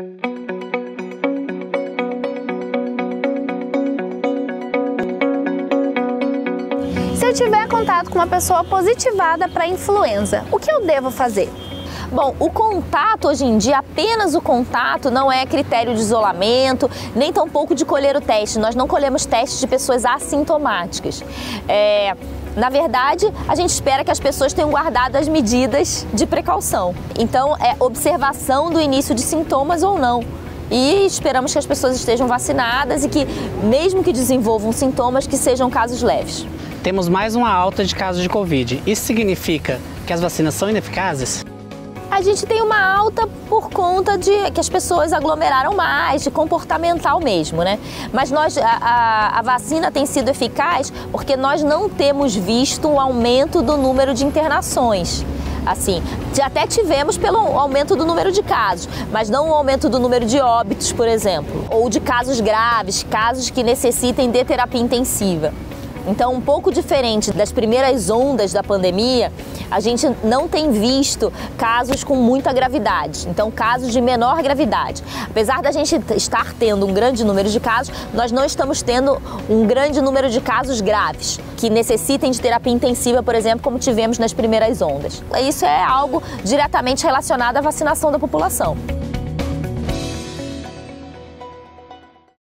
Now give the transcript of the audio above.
Se eu tiver contato com uma pessoa positivada para influenza, o que eu devo fazer? Bom, o contato hoje em dia, apenas o contato, não é critério de isolamento, nem tampouco de colher o teste. Nós não colhemos testes de pessoas assintomáticas. Na verdade, a gente espera que as pessoas tenham guardado as medidas de precaução. Então, é observação do início de sintomas ou não. E esperamos que as pessoas estejam vacinadas e que, mesmo que desenvolvam sintomas, que sejam casos leves. Temos mais uma alta de casos de Covid. Isso significa que as vacinas são ineficazes? A gente tem uma alta por conta de que as pessoas aglomeraram mais, de comportamental mesmo, né? Mas a vacina tem sido eficaz porque nós não temos visto um aumento do número de internações. Assim, até tivemos pelo aumento do número de casos, mas não o aumento do número de óbitos, por exemplo, ou de casos graves, casos que necessitem de terapia intensiva. Então, um pouco diferente das primeiras ondas da pandemia, a gente não tem visto casos com muita gravidade, então casos de menor gravidade. Apesar da gente estar tendo um grande número de casos, nós não estamos tendo um grande número de casos graves, que necessitem de terapia intensiva, por exemplo, como tivemos nas primeiras ondas. Isso é algo diretamente relacionado à vacinação da população.